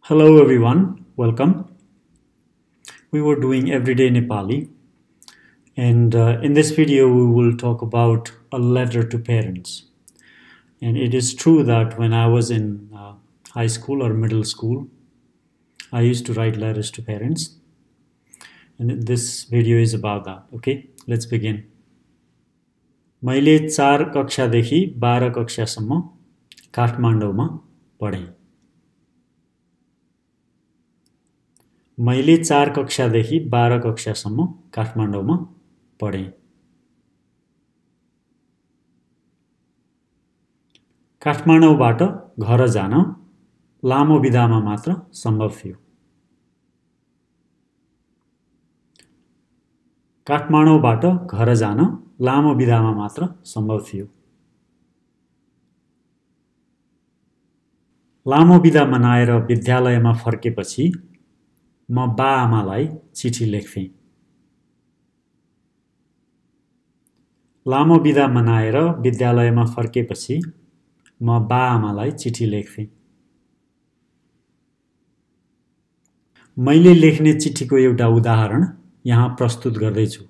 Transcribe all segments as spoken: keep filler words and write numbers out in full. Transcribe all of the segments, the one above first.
Hello everyone, welcome. We were doing Everyday Nepali, and uh, in this video we will talk about a letter to parents. And it is true that when I was in uh, high school or middle school, I used to write letters to parents. And this video is about that, okay? Let's begin. मैले चार कक्षादेखि बाह्र कक्षासम्म काठमाडौँमा पढेँ। मैले चार कक्षादेखि बाह्र कक्षासम्म काठमाडौँमा पढेँ। काठमाडौँबाट घर जान लामो बिदामा मात्र सम्भव थियो। काठमाडौँबाट घर जान लामो बिदामा मात्र सम्भव थियो। लामो बिदा मनाएर विद्यालयमा फर्केपछि म बा-आमालाई चिठी लेख्थेँ। लामो बिदा मनाएर विद्यालयमा फर्केपछि म बा-आमालाई चिठी लेख्थेँ। मैले लेख्ने चिठीको एउटा उदाहरण यहाँ प्रस्तुत गर्दैछु।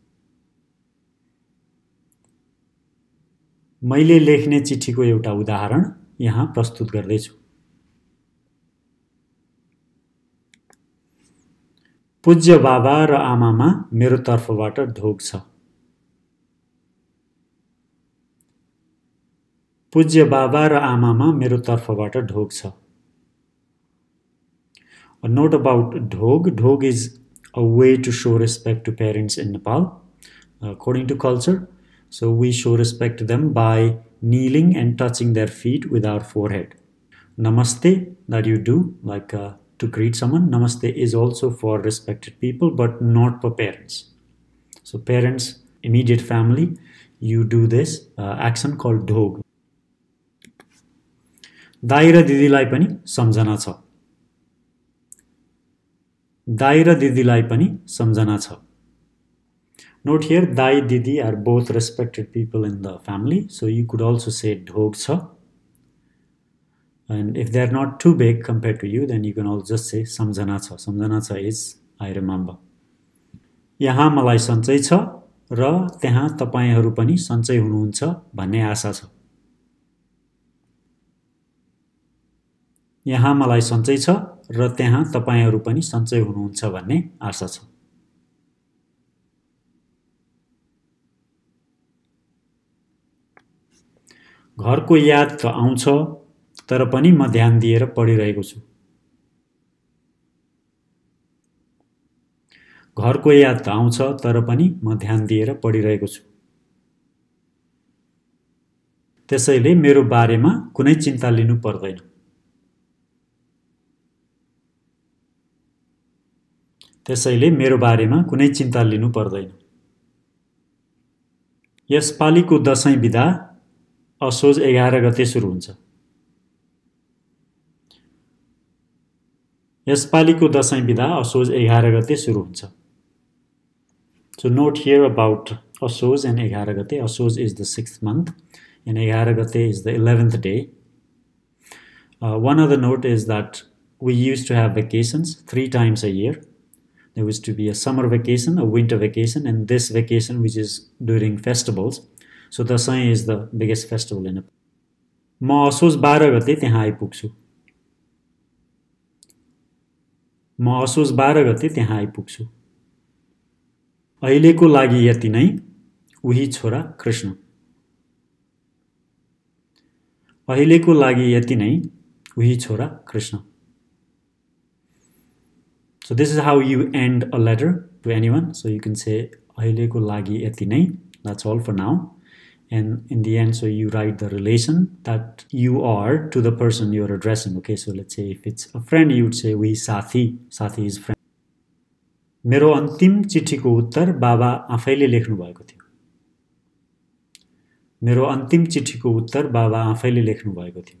मैले लेख्ने चिठीको एउटा उदाहरण यहाँ प्रस्तुत गर्दैछु। पूज्य बाबा र आमामा मेरो तर्फबाट ढोग छ। पूज्य बाबा र आमामा मेरो तर्फबाट ढोग छ। A note about dhog. Dhog is a way to show respect to parents in Nepal, according to culture. So we show respect to them by kneeling and touching their feet with our forehead. Namaste, that you do, like uh, to greet someone. Namaste is also for respected people, but not for parents. So parents, immediate family, you do this uh, action called dhog. दाइ र दिदीलाई पनि सम्झना छ। दाइ र दिदीलाई पनि सम्झना छ। Note here, Dai, Didi are both respected people in the family, so you could also say dhog cha. And if they're not too big compared to you, then you can also just say samjhana cha. Samjhana cha is I remember. यहाँ मलाई सञ्चय छ र त्यहाँ तपाईहरु पनि सञ्चय हुनुहुन्छ भन्ने आशा छ। यहाँ मलाई सञ्चय छ र त्यहाँ तपाईहरु पनि सञ्चय हुनुहुन्छ भन्ने आशा छ। घरको याद त आउँछ तर पनि म ध्यान दिएर पढिरहेको छु। घरको याद त आउँछ तर पनि म ध्यान दिएर पढिरहेको छु। त्यसैले मेरो बारेमा कुनै चिन्ता लिनु पर्दैन। त्यसैले मेरो बारेमा कुनै चिन्ता लिनु पर्दैन। यसपालिको दशैं बिदा असोज एघार गते सुरु हुन्छ। यसपालिको दशैं बिदा असोज एघार गते सुरु हुन्छ। So note here about Asoj and एघार गते. Asoj is the sixth month and एघार गते is the eleventh day. Uh, one other note is that we used to have vacations three times a year. There was to be a summer vacation, a winter vacation, and this vacation which is during festivals. So Dasai is the biggest festival in Nepal. म असोज बाह्र गते त्यहाँ आइपुग्छु। म असोज बाह्र गते त्यहाँ आइपुग्छु। अहिलेको लागि यति नै, उही छोरा कृष्ण। अहिलेको लागि यति नै, उही छोरा Krishna. So this is how you end a letter to anyone. So you can say अहिलेको लागि यति नै. That's all for now. And in the end, so you write the relation that you are to the person you're addressing. Okay, so let's say if it's a friend, you would say we sathi. Sathi is friend. मेरो अन्तिम चिठीको उत्तर बाबा आफैले लेख्नु भएको थियो। मेरो अन्तिम चिठीको उत्तर बाबा आफैले लेख्नु भएको थियो।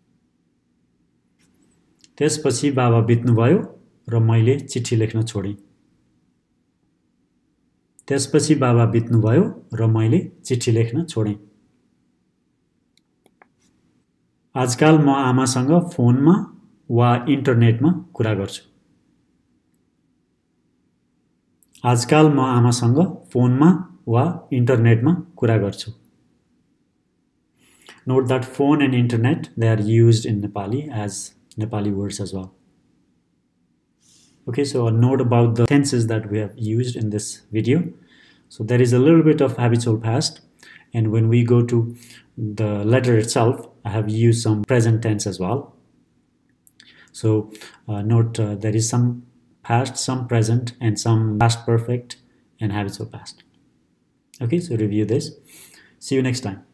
त्यसपछि बाबा बित्नुभयो र मैले चिठी लेख्न छोडेँ। त्यसपछि बाबा बित्नुभयो र मैले चिठी लेख्न छोडेँ। आजकाल म आमासँग फोनमा वा इन्टरनेटमा कुरा गर्छु। आजकाल म आमासँग फोनमा वा इन्टरनेटमा कुरा गर्छु। Note that phone and internet, they are used in Nepali as Nepali words as well. Okay, so a note about the tenses that we have used in this video. So there is a little bit of habitual past, and when we go to the letter itself, I have used some present tense as well. So uh, note uh, there is some past, some present, and some past perfect and habitual past. Okay, so review this. See you next time.